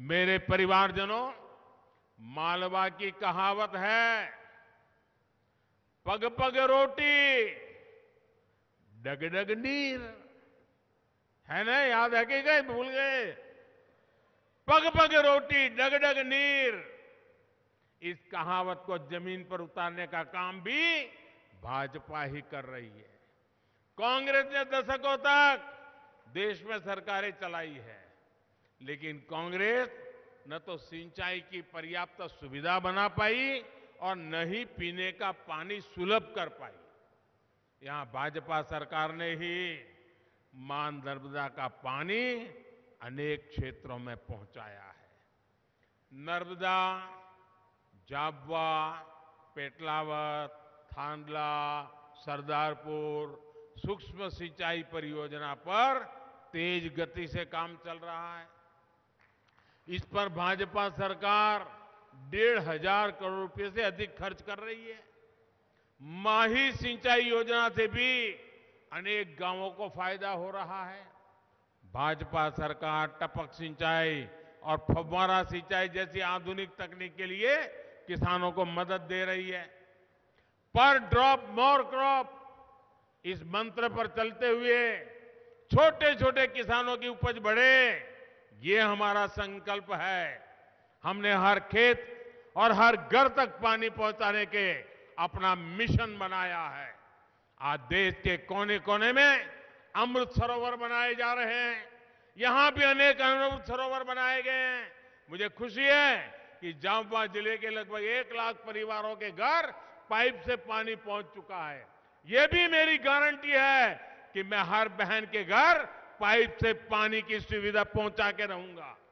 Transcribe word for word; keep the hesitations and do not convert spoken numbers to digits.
मेरे परिवारजनों, मालवा की कहावत है, पग पग रोटी डग डग नीर। है ना? याद है कि गए भूल गए? पग पग रोटी डग डग नीर। इस कहावत को जमीन पर उतारने का काम भी भाजपा ही कर रही है। कांग्रेस ने दशकों तक देश में सरकारें चलाई है, लेकिन कांग्रेस न तो सिंचाई की पर्याप्त सुविधा बना पाई और न ही पीने का पानी सुलभ कर पाई। यहां भाजपा सरकार ने ही मां नर्मदा का पानी अनेक क्षेत्रों में पहुंचाया है। नर्मदा, झाबुआ, पेटलावत, थांदला, सरदारपुर सूक्ष्म सिंचाई परियोजना पर तेज गति से काम चल रहा है। इस पर भाजपा सरकार डेढ़ हजार करोड़ रुपए से अधिक खर्च कर रही है। माही सिंचाई योजना से भी अनेक गांवों को फायदा हो रहा है। भाजपा सरकार टपक सिंचाई और फव्वारा सिंचाई जैसी आधुनिक तकनीक के लिए किसानों को मदद दे रही है। पर ड्रॉप मोर क्रॉप, इस मंत्र पर चलते हुए छोटे छोटे किसानों की उपज बढ़े, ये हमारा संकल्प है। हमने हर खेत और हर घर तक पानी पहुंचाने के अपना मिशन बनाया है। आज देश के कोने कोने में अमृत सरोवर बनाए जा रहे हैं। यहां भी अनेक अमृत सरोवर बनाए गए हैं। मुझे खुशी है कि झाबुआ जिले के लगभग एक लाख परिवारों के घर पाइप से पानी पहुंच चुका है। यह भी मेरी गारंटी है कि मैं हर बहन के घर पाइप से पानी की सुविधा पहुंचा के रहूंगा।